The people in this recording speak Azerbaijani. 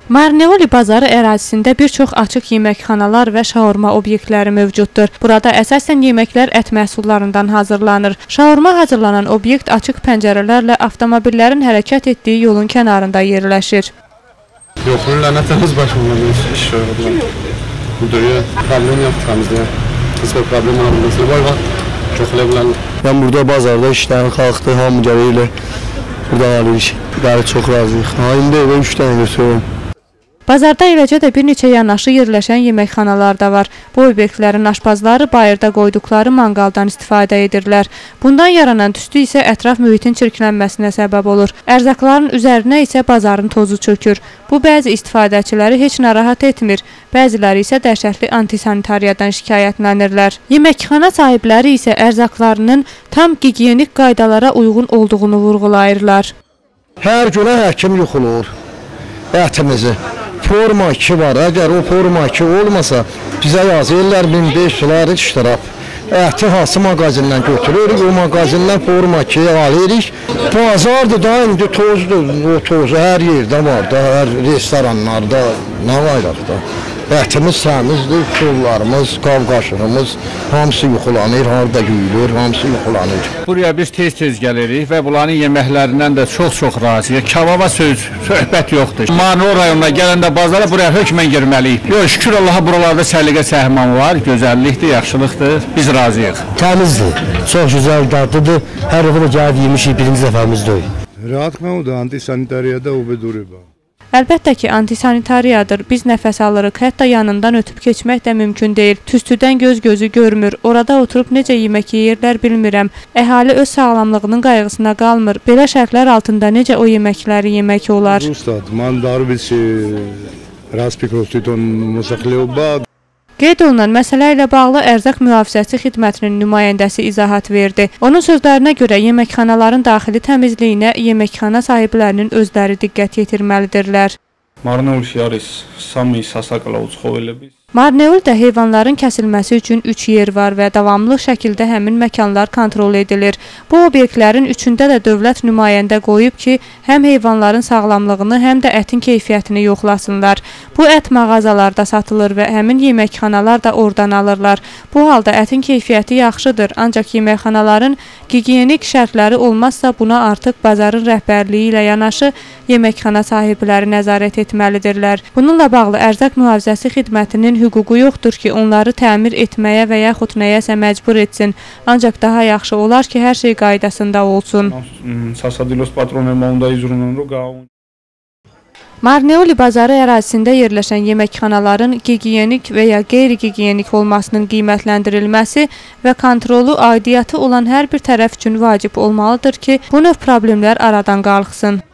Marneoli bazarı ərazisində bir çox açıq yeməkxanalar və şaurma obyektləri mövcuddur. Burada əsasən yeməklər ət məhsullarından hazırlanır. Şaurma hazırlanan obyekt açıq pəncərələrlə avtomobillərin hərəkət etdiyi yolun kənarında yerləşir. Yoxurlar, nətəmiz başlanmış iş var. Müdürüyə problem yaptığımızda, hiçbir problem olmadığı var. Çox ləbləli. Ben burada bazarda işlərin qalxdı, hamı gəlir, buradan alırıq. Bəli, çox razıyıq. İndi evə 3 dənə götürüyorum. Bazarda eləcə də bir neçə yanaşı yerləşən yeməkxanalar da var. Bu obyektlərin aşpazları bayırda qoyduqları manqaldan istifadə edirlər. Bundan yaranan tüstü isə ətraf mühitin çirklənməsinə səbəb olur. Ərzaqların üzərinə isə bazarın tozu çökür. Bu bəzi istifadəçiləri heç narahat etmir. Bəziləri isə dəhşətli antisanitariyadan şikayətlənirlər. Yeməkxana sahibləri isə ərzaqlarının tam gigiyenik qaydalara uyğun olduğunu vurğulayırlar. Hər günə həkim yuxulur ətimizi. Forma 2 var. Əgər o forma 2 olmasa bizə yazırlar 1500 iştiraf. Əti hansı mağazindən götürürük, o mağazindən forma 2 alırıq. Bazardır da indi tozdur, o tozu hər yerdə var da, hər restoranlarda, nə var da. Ətimiz təmizdir, pullarımız, qavqaşığımız, hamısı yuxulanır, harada güyülür, hamısı yuxulanır. Buraya biz tez-tez gəlirik və bunların yeməklərindən də çox-çox razıyıq. Kebaba söhbət yoxdur. Marneoli rayonuna gələndə bazara buraya hökmən girməliyik. Yox, şükür Allaha buralarda səliqə səhman var, gözəllikdir, yaxşılıqdır, biz razıyıq. Təmizdir, çox gözəl, dadlıdır, hər dəfə gəlib yemişik, birinci dəfəmizdir. Rahat məuda, antisanitariyada ubedureba. Əlbəttə ki, antisanitariyadır. Biz nəfəs alırıq, hətta yanından ötüb keçmək də mümkün deyil. Tüstüdən göz-gözü görmür. Orada oturub necə yemək yeyirlər bilmirəm. Əhali öz sağlamlığının qayğısına qalmır. Belə şərtlər altında necə o yeməkləri yemək olar? Qeyd olunan məsələ ilə bağlı Ərzaq Mühafizəsi Xidmətinin nümayəndəsi izahat verdi. Onun sözlərinə görə yeməkxanaların daxili təmizliyinə yeməkxana sahiblərinin özləri diqqət yetirməlidirlər. Marneolში არის 3 სასაკალაო ცხოველების. Marneolidə heyvanların kəsilməsi üçün 3 yer var və davamlı şəkildə həmin məkanlar kontrol edilir. Bu obyektlərin üçündə də dövlət nümayəndə qoyub ki, həm heyvanların sağlamlığını, həm də ətin keyfiyyətini yoxlasınlar. Bu ət mağazalarda satılır və həmin yeməkxanalar da oradan alırlar. Bu halda ətin keyfiyyəti yaxşıdır, ancaq yeməkxanaların gigiyenik şərtləri olmazsa buna artıq bazarın rəhbərliyi ilə yanaşı yeməkxana sahibləri nəzarət etməlidirlər. Bununla bağlı Ərzaq Mühafizəsi Xidmətinin hüququ yoxdur ki, onları təmir etməyə və yaxud nəyəsə məcbur etsin. Ancaq daha yaxşı olar ki, hər şey qaydasında olsun. Marneoli bazarı ərazisində yerləşən yeməkxanaların gigiyenik və ya qeyri-gigiyenik olmasının qiymətləndirilməsi və kontrolu aidiyyatı olan hər bir tərəf üçün vacib olmalıdır ki, bu növ problemlər aradan qalxsın.